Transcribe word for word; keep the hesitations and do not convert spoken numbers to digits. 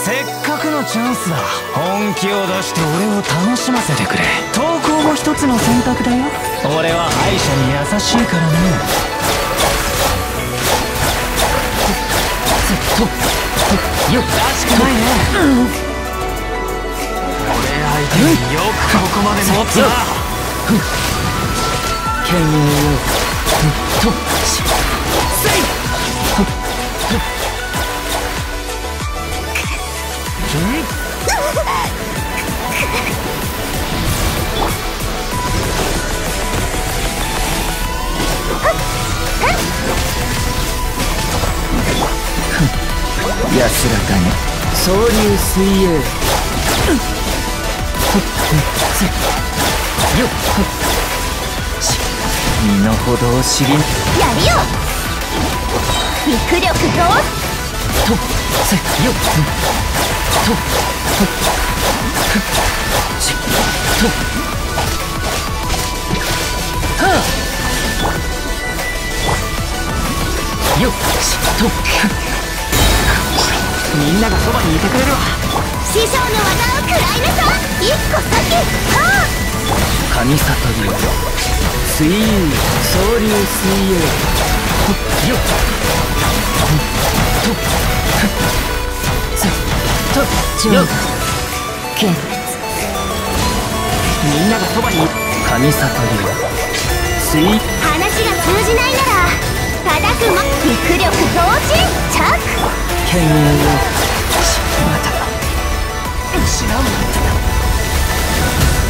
せっかくのチャンスだ。本気を出して俺を楽しませてくれ。投稿も一つの選択だよ。俺は敗者に優しいからね。とよっらしくないね。俺相手によくここまで持つな。剣をとしせい安らかに総流水泳よっ身の程を知りやるよ。肉力ととせよっとしとはあよっしとみんながそばにいてくれるわ。師匠の技を食らいなさい。一個先はあ神里流水遊総流水泳よっとせとよっ剣烈みんながそばに神里流水話が通じないなら叩くも肉力同時着剣をまた失うなんて